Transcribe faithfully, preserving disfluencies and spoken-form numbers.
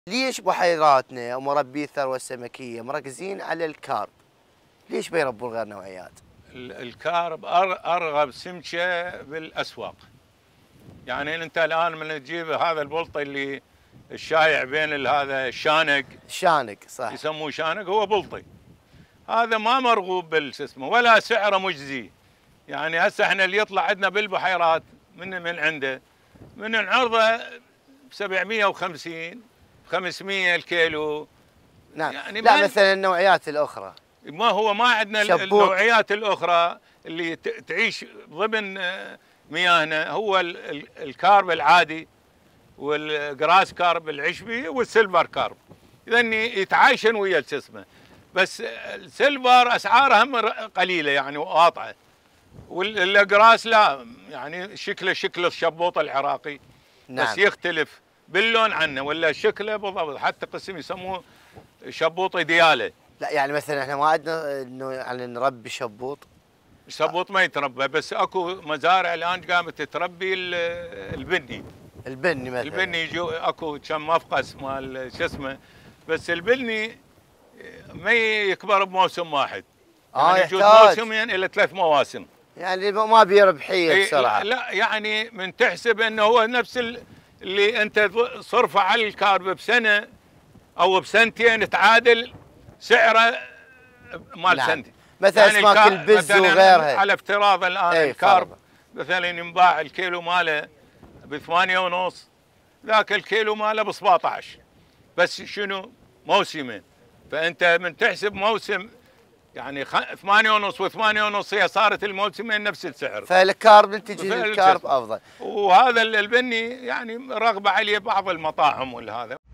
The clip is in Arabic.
ليش بحيراتنا ومربي الثروة السمكية مركزين على الكارب؟ ليش بيربون غير نوعيات؟ الكارب ارغب سمكه بالاسواق. يعني انت الان من تجيب هذا البلطي اللي الشايع بين هذا الشانق، الشانق صح، يسموه شانق، هو بلطي. هذا ما مرغوب بالسسمه ولا سعره مجزي. يعني هسه احنا اللي يطلع عندنا بالبحيرات من من عنده من العرضه ب سبعمئة وخمسين خمسمئة الكيلو. نعم. يعني لا مثلا النوعيات الاخرى ما هو ما عندنا شبوط. النوعيات الاخرى اللي تعيش ضمن مياهنا هو الكارب العادي والجراس كارب العشبي والسيلفر كارب، لان يتعايشن ويا السسمه. بس السيلفر اسعاره هم قليله يعني وقاطعه، والجراس لا، يعني شكله شكل الشبوط العراقي. نعم. بس يختلف باللون عنه ولا شكله بالضبط، حتى قسم يسموه شبوط دياله. لا يعني مثلا احنا ما عندنا انه يعني نربي شبوط. الشبوط ما يتربى، بس اكو مزارع الان قامت تربي البني. البني مثلا البني يجو اكو كم مفقس مال شو اسمه، بس البني ما يكبر بموسم واحد. اه يعني يجوز موسمين الى ثلاث مواسم. يعني ما بيه ربحيه بسرعه. لا يعني من تحسب انه هو نفس اللي انت صرفه على الكارب بسنه او بسنتين تعادل سعره مال نعم. سنتين. مثلا يعني اسماك البز وغيرها. على افتراض الان الكارب مثلا ينباع الكيلو ماله ب ثمانية ونص، ذاك الكيلو ماله ب سبعطعش، بس شنو موسمين. فانت من تحسب موسم يعني ثمانية ونص وثمانية ونص، هي صارت الموسمين نفس السعر. فالكارب نتيجه الكارب افضل. وهذا البني يعني رغبه عليه بعض المطاعم والهذا.